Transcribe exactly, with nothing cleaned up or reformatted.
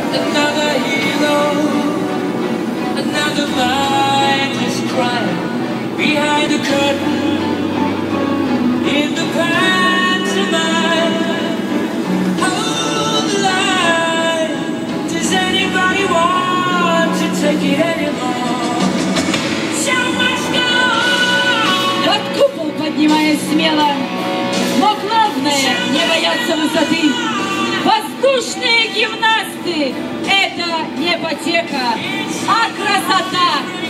Another hero, another mindless crime behind the curtain in the pantomime. Hold the line. Does anybody want to take it anymore? Show must go on. Под купол поднимаясь смело, но главное не бояться высоты. Воздушные гимнасты — это не потеха, а красота.